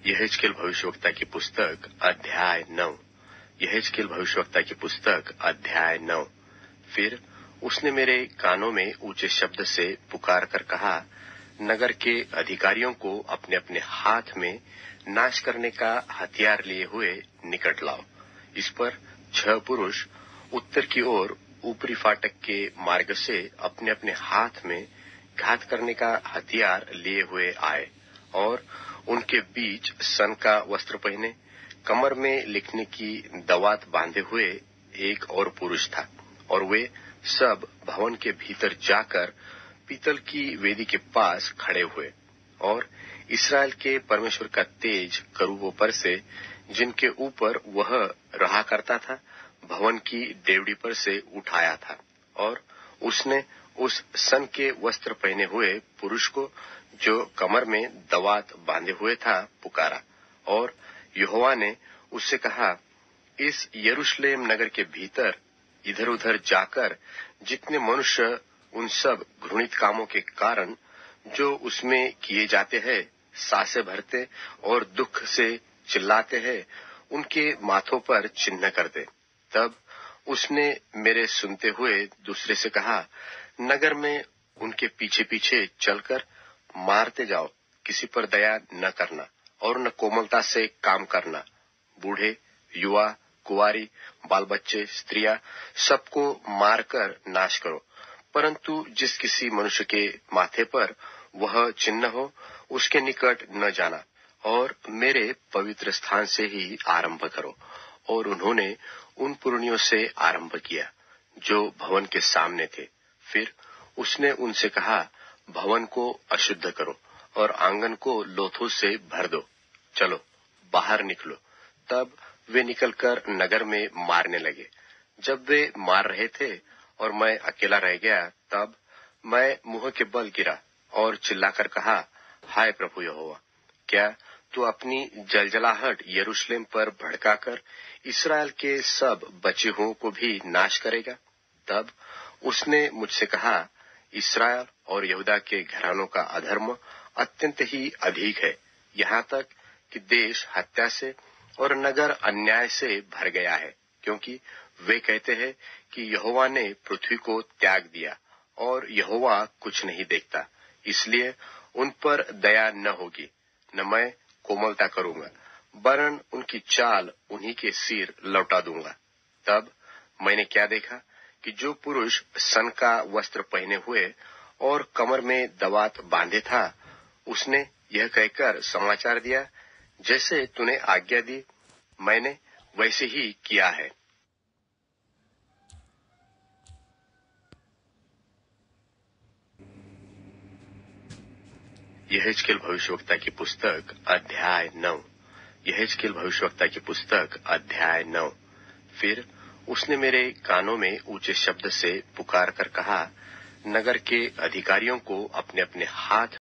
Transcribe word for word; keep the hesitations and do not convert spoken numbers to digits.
यहेजकेल भविष्यवक्ता की पुस्तक अध्याय नौ। यहेजकेल भविष्यवक्ता की पुस्तक अध्याय नौ। फिर उसने मेरे कानों में ऊंचे शब्द से पुकार कर कहा, नगर के अधिकारियों को अपने अपने हाथ में नाश करने का हथियार लिए हुए निकट लाओ। इस पर छह पुरुष उत्तर की ओर ऊपरी फाटक के मार्ग से अपने अपने हाथ में घात करने का हथियार लिए हुए आए, और उनके बीच सन का वस्त्र पहने, कमर में लिखने की दवात बांधे हुए एक और पुरुष था। और वे सब भवन के भीतर जाकर पीतल की वेदी के पास खड़े हुए, और इस्राएल के परमेश्वर का तेज करूबों पर से, जिनके ऊपर वह रहा करता था, भवन की डेवड़ी पर से उठाया था। और उसने उस सन के वस्त्र पहने हुए पुरुष को, जो कमर में दवात बांधे हुए था, पुकारा। और यहोवा ने उससे कहा, इस यरूशलेम नगर के भीतर इधर उधर जाकर जितने मनुष्य उन सब घृणित कामों के कारण जो उसमें किए जाते हैं सांसें भरते और दुख से चिल्लाते हैं, उनके माथों पर चिन्ह कर दे। तब उसने मेरे सुनते हुए दूसरे से कहा, नगर में उनके पीछे पीछे चलकर मारते जाओ, किसी पर दया न करना और न कोमलता से काम करना। बूढ़े, युवा, कुंवारी, बाल बच्चे, स्त्रियां, सबको मारकर नाश करो। परंतु जिस किसी मनुष्य के माथे पर वह चिन्ह हो, उसके निकट न जाना, और मेरे पवित्र स्थान से ही आरंभ करो। और उन्होंने उन पुरनियों से आरंभ किया जो भवन के सामने थे। फिर उसने उनसे कहा, भवन को अशुद्ध करो और आंगन को लोथों से भर दो। चलो बाहर निकलो। तब वे निकलकर नगर में मारने लगे। जब वे मार रहे थे और मैं अकेला रह गया, तब मैं मुंह के बल गिरा और चिल्लाकर कहा, हाय प्रभु यहोवा, क्या तू अपनी जलजलाहट यरूशलेम पर भड़काकर इस्राएल के सब बचे हुओं को भी नाश करेगा? तब उसने मुझसे कहा, इस्राएल और यहूदा के घरानों का अधर्म अत्यंत ही अधिक है, यहाँ तक कि देश हत्या से और नगर अन्याय से भर गया है, क्योंकि वे कहते हैं कि यहोवा ने पृथ्वी को त्याग दिया और यहोवा कुछ नहीं देखता, इसलिए उन पर दया न होगी, न मैं कोमलता करूंगा, वरन उनकी चाल उन्हीं के सिर लौटा दूंगा। तब मैंने क्या देखा कि जो पुरुष सन का वस्त्र पहने हुए और कमर में दवात बांधे था, उसने यह कहकर समाचार दिया, जैसे तूने आज्ञा दी, मैंने वैसे ही किया है। यहेजकेल भविष्यवक्ता की पुस्तक अध्याय नौ। यहेजकेल भविष्यवक्ता की पुस्तक अध्याय नौ। फिर उसने मेरे कानों में ऊंचे शब्द से पुकार कर कहा, नगर के अधिकारियों को अपने अपने हाथ